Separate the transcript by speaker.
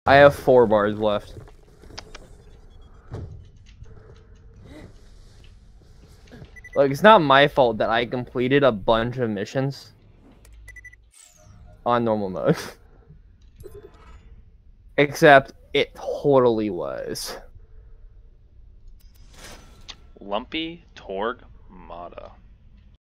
Speaker 1: I have 4 bars left. Like, it's not my fault that I completed a bunch of missions on normal mode. Except it totally was.
Speaker 2: Lumpy Torguemada.